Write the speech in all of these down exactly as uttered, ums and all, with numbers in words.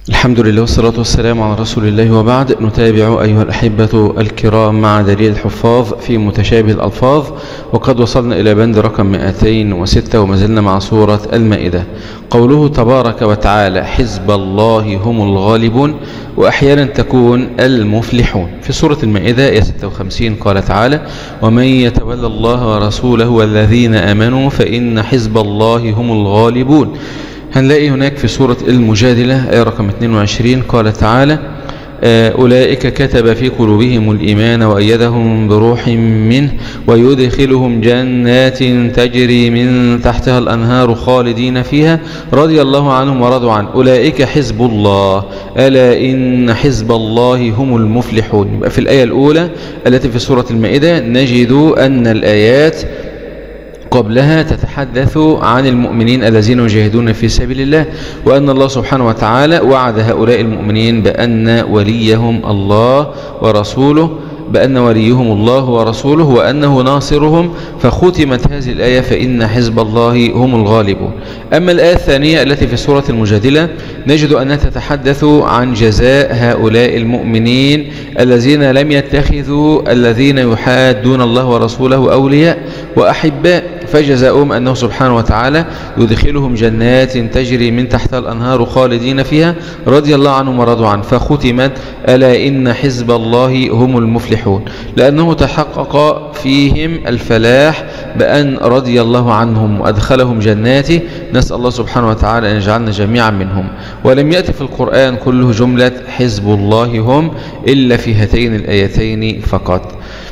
الحمد لله والصلاة والسلام على رسول الله، وبعد. نتابع أيها الأحبة الكرام مع دليل الحفاظ في متشابه الألفاظ، وقد وصلنا إلى بند رقم مئتين وستة وما زلنا مع سورة المائدة. قوله تبارك وتعالى: حزب الله هم الغالبون، وأحيانا تكون المفلحون. في سورة المائدة آية ستة وخمسين قال تعالى: ومن يتولى الله ورسوله والذين آمنوا فإن حزب الله هم الغالبون. هنلاقي هناك في سورة المجادلة آية رقم اثنين وعشرين قال تعالى: أولئك كتب في قلوبهم الإيمان وأيدهم بروح منه ويدخلهم جنات تجري من تحتها الأنهار خالدين فيها رضي الله عنهم ورضوا عنه أولئك حزب الله ألا إن حزب الله هم المفلحون. يبقى في الآية الأولى التي في سورة المائدة نجد أن الآيات قبلها تتحدث عن المؤمنين الذين يجاهدون في سبيل الله، وأن الله سبحانه وتعالى وعد هؤلاء المؤمنين بأن وليهم الله ورسوله بأن وليهم الله ورسوله وأنه ناصرهم، فختمت هذه الآية فإن حزب الله هم الغالبون. أما الآية الثانية التي في سورة المجادلة نجد أنها تتحدث عن جزاء هؤلاء المؤمنين الذين لم يتخذوا الذين يحادون الله ورسوله أولياء وأحباء، فجزاؤهم أنه سبحانه وتعالى يدخلهم جنات تجري من تحتها الأنهار خالدين فيها رضي الله عنهم ورضوا عنه، فختمت ألا إن حزب الله هم المفلحون، لأنه تحقق فيهم الفلاح بأن رضي الله عنهم وأدخلهم جناته. نسأل الله سبحانه وتعالى أن يجعلنا جميعا منهم. ولم يأتي في القرآن كله جملة حزب الله هم إلا في هاتين الآيتين فقط.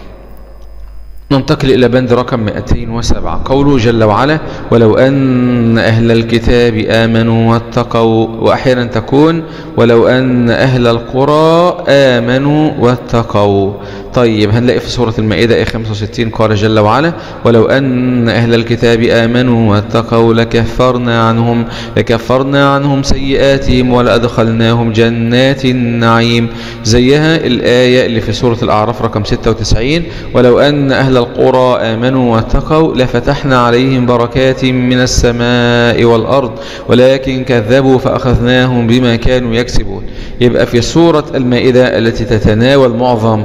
ننتقل إلى بند رقم مئتين وسبعة. قوله جل وعلا: ولو أن أهل الكتاب آمنوا واتقوا، وأحيانا تكون ولو أن أهل القرى آمنوا واتقوا. طيب هنلاقي في سورة المائدة آية خمسة وستين قال جل وعلا: ولو أن أهل الكتاب آمنوا واتقوا لكفرنا عنهم لكفرنا عنهم سيئاتهم ولأدخلناهم جنات النعيم. زيها الآية اللي في سورة الأعراف رقم ستة وتسعين: ولو أن أهل القرى آمنوا واتقوا لفتحنا عليهم بركات من السماء والأرض ولكن كذبوا فأخذناهم بما كانوا يكسبون. يبقى في سورة المائدة التي تتناول معظم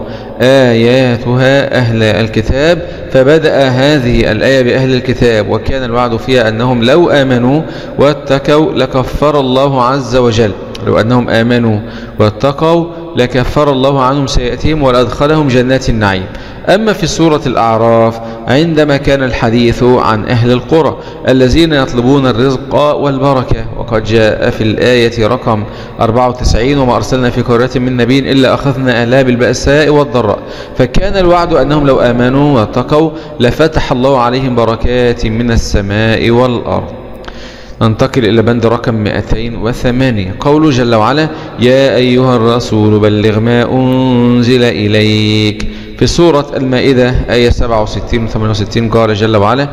آياتها أهل الكتاب، فبدأ هذه الآية بأهل الكتاب، وكان الوعد فيها أنهم لو آمنوا واتقوا لكفر الله عز وجل لو أنهم آمنوا واتقوا لكفر الله عنهم سيئاتهم ولأدخلهم جنات النعيم. أما في سورة الأعراف عندما كان الحديث عن أهل القرى الذين يطلبون الرزق والبركة، وقد جاء في الآية رقم أربعة وتسعين: وما أرسلنا في قرية من نبي إلا أخذنا أهلها بالبأساء والضراء. فكان الوعد أنهم لو آمنوا واتقوا لفتح الله عليهم بركات من السماء والأرض. ننتقل إلى بند رقم مئتين وثمانية. قوله جل وعلا: يا أيها الرسول بلغ ما أنزل إليك. في سورة المائدة آية سبعة وستين و ثمانية وستين قال جل وعلا: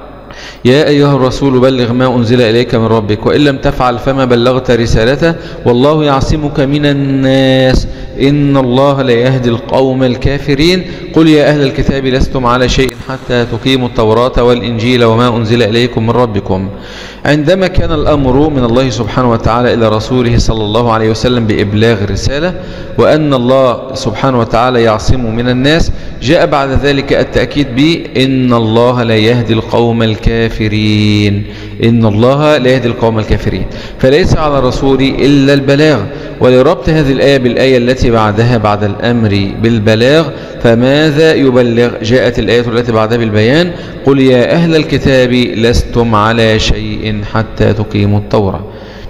يا أيها الرسول بلغ ما أنزل إليك من ربك وإن لم تفعل فما بلغت رسالته والله يعصمك من الناس إن الله لا يهدي القوم الكافرين. قل يا أهل الكتاب لستم على شيء حتى تقيموا التوراة والإنجيل وما أنزل إليكم من ربكم. عندما كان الأمر من الله سبحانه وتعالى إلى رسوله صلى الله عليه وسلم بإبلاغ الرسالة، وأن الله سبحانه وتعالى يعصم من الناس، جاء بعد ذلك التأكيد بإن الله لا يهدي القوم الكافرين إن الله لا يهدي القوم الكافرين. فليس على الرسول إلا البلاغ. ولربط هذه الآية بالآية التي بعدها بعد الأمر بالبلاغ، فماذا يبلغ؟ جاءت الآية التي بعدها بالبيان: قل يا أهل الكتاب لستم على شيء حتى تقيموا التوراة.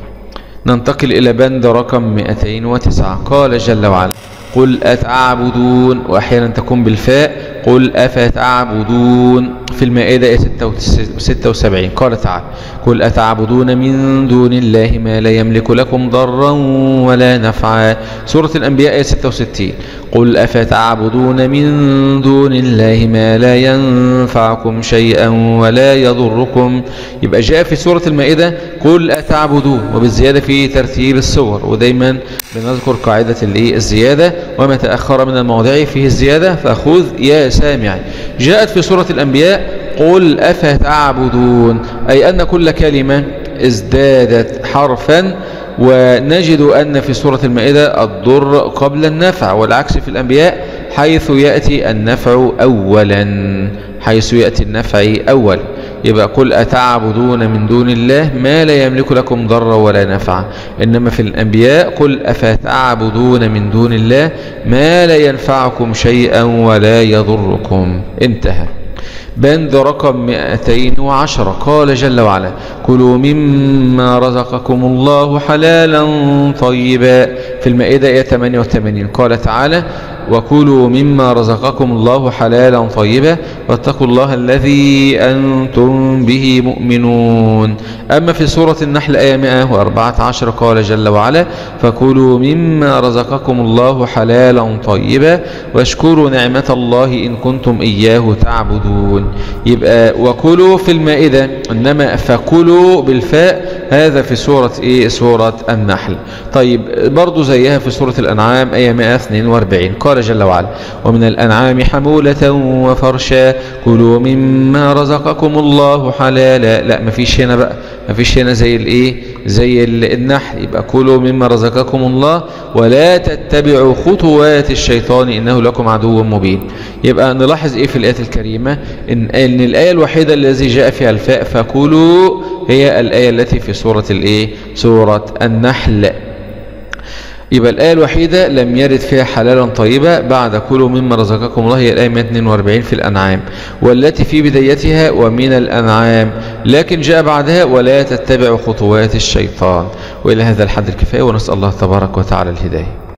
ننتقل إلى بند رقم مئتين وتسعة. قال جل وعلا: قل أتعبدون، وأحيانا تكون بالفاء: قل أفتعبدون. في المائدة آية ستة وسبعين قال تعالى: قل أتعبدون من دون الله ما لا يملك لكم ضرا ولا نفعا. سورة الأنبياء آية ستة وستين: قل أفتعبدون من دون الله ما لا ينفعكم شيئا ولا يضركم. يبقى جاء في سورة المائدة قل أتعبدون، وبالزيادة في ترتيب السور، ودايما بنذكر قاعدة الزيادة، وما تأخر من المواضيع فيه الزيادة فخذ يا سامع. جاءت في سورة الأنبياء قل أفتعبدون، أي أن كل كلمة ازدادت حرفا ونجد أن في سورة المائدة الضر قبل النفع، والعكس في الأنبياء حيث يأتي النفع أولا، حيث يأتي النفع أول. يبقى قل أتعبدون من دون الله ما لا يملك لكم ضرا ولا نفعا. إنما في الأنبياء قل أفتعبدون من دون الله ما لا ينفعكم شيئا ولا يضركم. انتهى. بند رقم مئتين وعشرة قال جل وعلا كلوا مما رزقكم الله حلالا طيبا. في المائدة آية ثمانية وثمانين قال تعالى وكلوا مما رزقكم الله حلالا طيبا واتقوا الله الذي أنتم به مؤمنون. أما في سورة النحل آية مئة وأربعة عشر قال جل وعلا فكلوا مما رزقكم الله حلالا طيبا واشكروا نعمة الله إن كنتم إياه تعبدون. يبقى وكلوا في المائدة، إنما فكلوا بالفاء هذا في سورة إيه؟ سورة النحل. طيب برضو زيها في سورة الأنعام آية مئة واثنين وأربعين قال جل وعلا ومن الأنعام حمولة وفرشا كلوا مما رزقكم الله حلالا. لا مفيش هنا بقى، مفيش هنا زي الايه زي النحل. يبقى كلوا مما رزقكم الله ولا تتبعوا خطوات الشيطان إنه لكم عدو مبين. يبقى نلاحظ ايه في الآية الكريمة إن, إن الآية الوحيدة التي جاء فيها الفاء فكلوا هي الآية التي في سورة الايه سورة النحل. يبقى الآية الوحيدة لم يرد فيها حلالا طيبة بعد كلوا مما رزقكم الله هي الآية مئة واثنين وأربعين في الأنعام، والتي في بدايتها ومن الأنعام، لكن جاء بعدها ولا تتبعوا خطوات الشيطان. وإلى هذا الحد الكفاية، ونسأل الله تبارك وتعالى الهداية.